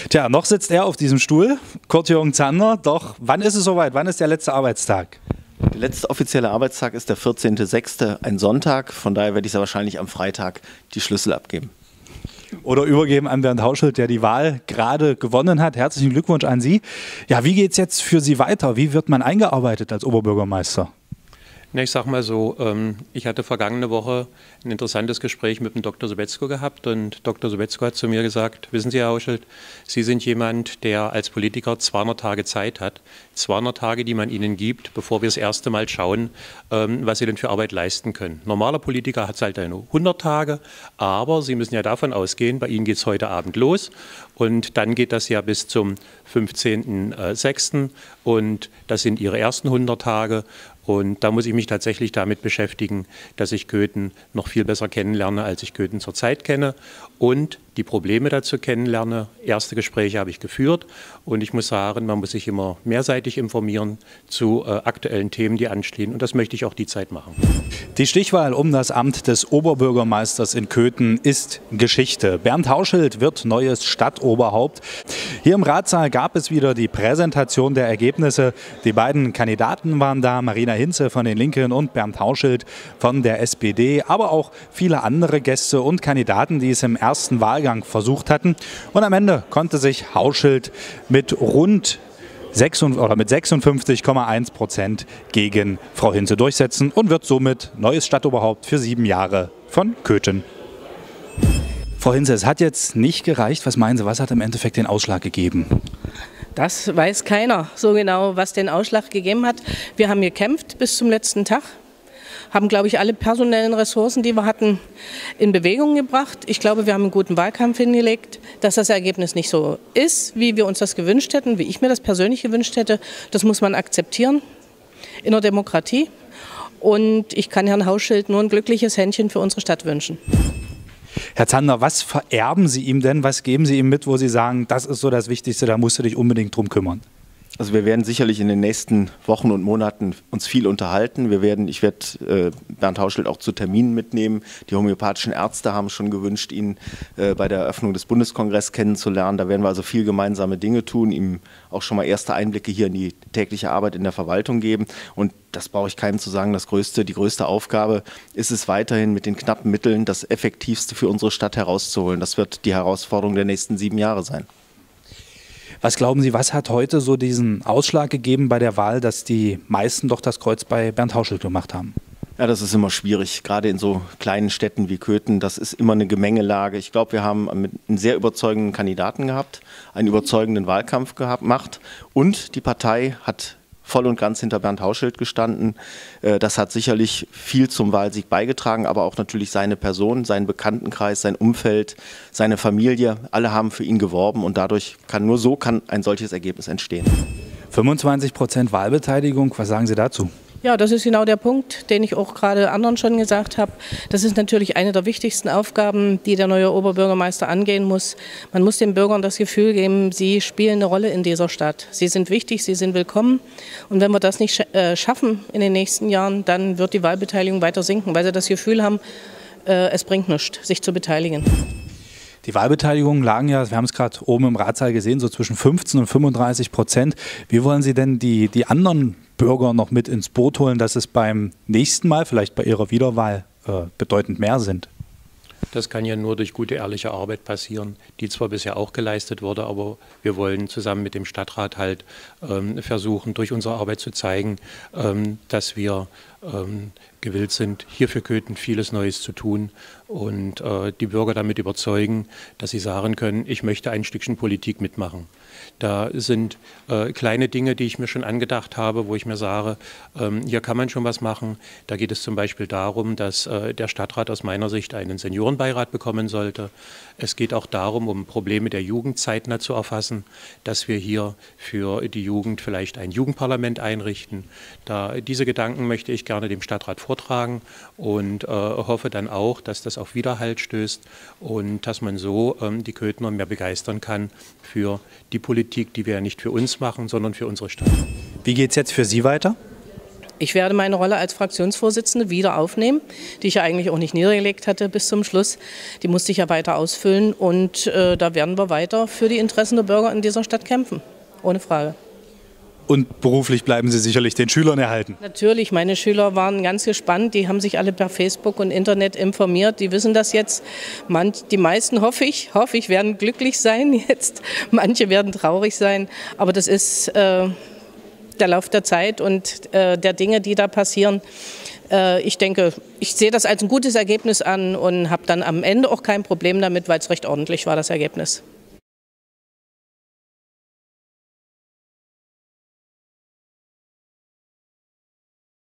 Tja, noch sitzt er auf diesem Stuhl, Kurt-Jürgen Zander. Doch wann ist es soweit? Wann ist der letzte Arbeitstag? Der letzte offizielle Arbeitstag ist der 14.06., ein Sonntag. Von daher werde ich sehr wahrscheinlich am Freitag die Schlüssel abgeben. Oder übergeben an Bernd Hauschild, der die Wahl gerade gewonnen hat. Herzlichen Glückwunsch an Sie. Ja, wie geht es jetzt für Sie weiter? Wie wird man eingearbeitet als Oberbürgermeister? Na, ich sage mal so, ich hatte vergangene Woche ein interessantes Gespräch mit dem Dr. Sobetzko gehabt und Dr. Sobetzko hat zu mir gesagt, wissen Sie, Herr Hauschild, Sie sind jemand, der als Politiker 200 Tage Zeit hat, 200 Tage, die man Ihnen gibt, bevor wir das erste Mal schauen, was Sie denn für Arbeit leisten können. Normaler Politiker hat es halt nur 100 Tage, aber Sie müssen ja davon ausgehen, bei Ihnen geht es heute Abend los und dann geht das ja bis zum 15.06. und das sind Ihre ersten 100 Tage. Und da muss ich mich tatsächlich damit beschäftigen, dass ich Köthen noch viel besser kennenlerne, als ich Köthen zurzeit kenne und die Probleme dazu kennenlerne. Erste Gespräche habe ich geführt und ich muss sagen, man muss sich immer mehrseitig informieren zu aktuellen Themen, die anstehen und das möchte ich auch die Zeit machen. Die Stichwahl um das Amt des Oberbürgermeisters in Köthen ist Geschichte. Bernd Hauschild wird neues Stadtoberhaupt. Hier im Ratssaal gab es wieder die Präsentation der Ergebnisse. Die beiden Kandidaten waren da, Marina Hinze von den Linken und Bernd Hauschild von der SPD, aber auch viele andere Gäste und Kandidaten, die es im ersten Wahlgang versucht hatten. Und am Ende konnte sich Hauschild mit mit 56,1% gegen Frau Hinze durchsetzen und wird somit neues Stadtoberhaupt für 7 Jahre von Köthen. Frau Hinze, es hat jetzt nicht gereicht. Was meinen Sie, was hat im Endeffekt den Ausschlag gegeben? Das weiß keiner so genau, was den Ausschlag gegeben hat. Wir haben gekämpft bis zum letzten Tag, haben, glaube ich, alle personellen Ressourcen, die wir hatten, in Bewegung gebracht. Ich glaube, wir haben einen guten Wahlkampf hingelegt. Dass das Ergebnis nicht so ist, wie wir uns das gewünscht hätten, wie ich mir das persönlich gewünscht hätte, das muss man akzeptieren in der Demokratie. Und ich kann Herrn Hauschild nur ein glückliches Händchen für unsere Stadt wünschen. Herr Zander, was vererben Sie ihm denn? Was geben Sie ihm mit, wo Sie sagen, das ist so das Wichtigste, da musst du dich unbedingt drum kümmern? Also wir werden sicherlich in den nächsten Wochen und Monaten uns viel unterhalten. Ich werde Bernd Hauschild auch zu Terminen mitnehmen. Die homöopathischen Ärzte haben schon gewünscht, ihn bei der Eröffnung des Bundeskongresses kennenzulernen. Da werden wir also viel gemeinsame Dinge tun, ihm auch schon mal erste Einblicke hier in die tägliche Arbeit in der Verwaltung geben. Und das brauche ich keinem zu sagen, die größte Aufgabe ist es weiterhin, mit den knappen Mitteln das Effektivste für unsere Stadt herauszuholen. Das wird die Herausforderung der nächsten 7 Jahre sein. Was glauben Sie, was hat heute so diesen Ausschlag gegeben bei der Wahl, dass die meisten doch das Kreuz bei Bernd Hauschild gemacht haben? Ja, das ist immer schwierig, gerade in so kleinen Städten wie Köthen. Das ist immer eine Gemengelage. Ich glaube, wir haben einen sehr überzeugenden Kandidaten gehabt, einen überzeugenden Wahlkampf gemacht und die Partei hat voll und ganz hinter Bernd Hauschild gestanden. Das hat sicherlich viel zum Wahlsieg beigetragen, aber auch natürlich seine Person, seinen Bekanntenkreis, sein Umfeld, seine Familie. Alle haben für ihn geworben und dadurch kann ein solches Ergebnis entstehen. 25% Wahlbeteiligung, was sagen Sie dazu? Ja, das ist genau der Punkt, den ich auch gerade anderen schon gesagt habe. Das ist natürlich eine der wichtigsten Aufgaben, die der neue Oberbürgermeister angehen muss. Man muss den Bürgern das Gefühl geben, sie spielen eine Rolle in dieser Stadt. Sie sind wichtig, sie sind willkommen. Und wenn wir das nicht schaffen in den nächsten Jahren, dann wird die Wahlbeteiligung weiter sinken, weil sie das Gefühl haben, es bringt nichts, sich zu beteiligen. Die Wahlbeteiligungen lagen ja, wir haben es gerade oben im Ratssaal gesehen, so zwischen 15 und 35%. Wie wollen Sie denn die anderen Bürger noch mit ins Boot holen, dass es beim nächsten Mal, vielleicht bei Ihrer Wiederwahl, bedeutend mehr sind? Das kann ja nur durch gute, ehrliche Arbeit passieren, die zwar bisher auch geleistet wurde, aber wir wollen zusammen mit dem Stadtrat halt versuchen, durch unsere Arbeit zu zeigen, dass wir gewillt sind, hier für Köthen vieles Neues zu tun und die Bürger damit überzeugen, dass sie sagen können, ich möchte ein Stückchen Politik mitmachen. Da sind kleine Dinge, die ich mir schon angedacht habe, wo ich mir sage, hier kann man schon was machen. Da geht es zum Beispiel darum, dass der Stadtrat aus meiner Sicht einen Seniorenbeirat bekommen sollte. Es geht auch darum, um Probleme der Jugend zeitnah zu erfassen, dass wir hier für die Jugend vielleicht ein Jugendparlament einrichten. Diese Gedanken möchte ich gerne dem Stadtrat vortragen und hoffe dann auch, dass das auf Widerhall stößt und dass man so die Köthener mehr begeistern kann für die Politik, die wir ja nicht für uns machen, sondern für unsere Stadt. Wie geht es jetzt für Sie weiter? Ich werde meine Rolle als Fraktionsvorsitzende wieder aufnehmen, die ich ja eigentlich auch nicht niedergelegt hatte bis zum Schluss. Die musste ich ja weiter ausfüllen und da werden wir weiter für die Interessen der Bürger in dieser Stadt kämpfen, ohne Frage. Und beruflich bleiben Sie sicherlich den Schülern erhalten. Natürlich, meine Schüler waren ganz gespannt, die haben sich alle per Facebook und Internet informiert, die wissen das jetzt. Die meisten, hoffe ich, werden glücklich sein jetzt, manche werden traurig sein, aber das ist der Lauf der Zeit und der Dinge, die da passieren. Ich denke, ich sehe das als ein gutes Ergebnis an und habe dann am Ende auch kein Problem damit, weil es recht ordentlich war, das Ergebnis.